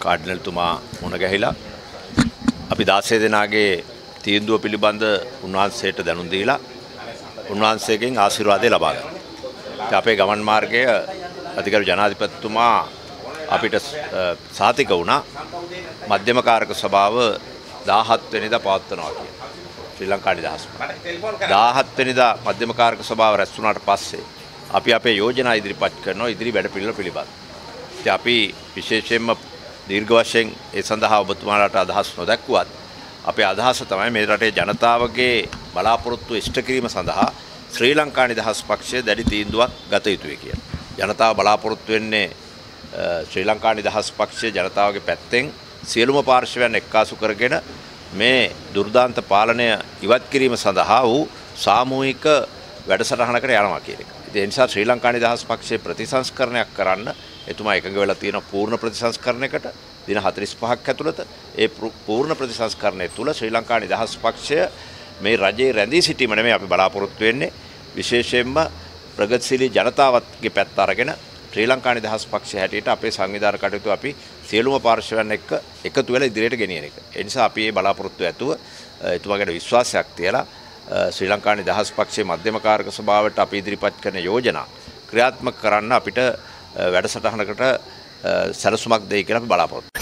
කාඩිනල්තුමා මුණ ගැහිලා අපි 16 දෙනාගේ තීන්දුව පිළිබඳ උන්වහන්සේට දැනුම් දීලා උන්වහන්සේගෙන් ආශිර්වාදය ලබා ගන්නවා. අපේ ගමන් මාර්ගය අධිකරු ජනාධිපතිතුමා අපිට සාතික වුණා මධ්‍යම කාරක සභාව 17 වෙනිදා පවත්වනවා කියලා. ශ්‍රී ලංකා නිදහස් පක්ෂය 17 වෙනිදා මධ්‍යම කාරක සභාව රැස් වුණාට පස්සේ අපි අපේ යෝජනා ඉදිරිපත් කරනවා ඉදිරි වැඩපිළිවෙල පිළිබඳ. ඉතින් අපි විශේෂයෙන්ම දීර්ඝ වශයෙන් ඒ සඳහා ඔබතුමාලාට අදහස් නොදැක්ුවත් අපේ අදහස තමයි මේ රටේ ජනතාවගේ බලාපොරොත්තු ඉෂ්ට කිරීම සඳහා ශ්‍රී ලංකා නිදහස් පක්ෂය දැඩි තීන්දුවක් ගත යුතුයි කියලා. ජනතාව බලාපොරොත්තු වෙන්නේ ශ්‍රී ලංකා නිදහස් පක්ෂය ජනතාවගේ පැත්තෙන් සියලුම පාර්ශවයන් එක්කාසු කරගෙන මේ දුර්දාන්ත පාලනය ඉවත් කිරීම සඳහා වූ සාමූහික වැඩසටහනකට යනවා කියන එක. ඒ නිසා ශ්‍රී ලංකා නිදහස් පක්ෂයේ ප්‍රතිසංස්කරණයක් කරන්න එතුමා එකඟ වෙලා තියෙන පූර්ණ ප්‍රතිසංස්කරණයකට දින 45ක් ඇතුළත ඒ පූර්ණ ප්‍රතිසංස්කරණය තුළ ශ්‍රී ලංකා නිදහස් පක්ෂය මේ රජයේ රැඳී සිටීම නෙමෙයි අපි බලාපොරොත්තු වෙන්නේ විශේෂයෙන්ම ප්‍රගතිශීලී ජනතාවගේ පැත්ත අරගෙන ශ්‍රී ලංකා නිදහස් පක්ෂය හැටියට අපේ සංවිධාන කටයුතු අපි සියලුම පාර්ශවයන් එක්ක එකතු වෙලා ඉදිරියට ගෙනියන එක. ඒ නිසා අපි මේ බලාපොරොත්තු ඇතුව එතුමාගේ විශ්වාසයක් තියලා ශ්‍රී ලංකා නිදහස් පක්ෂයේ මධ්‍යම කාරක සභාවට අපි ඉදිරිපත් කරන යෝජනා ක්‍රියාත්මක කරන්න අපිට වැඩසටහනකට සැලසුමක් දෙයි කියලා අපි බලාපොරොත්තු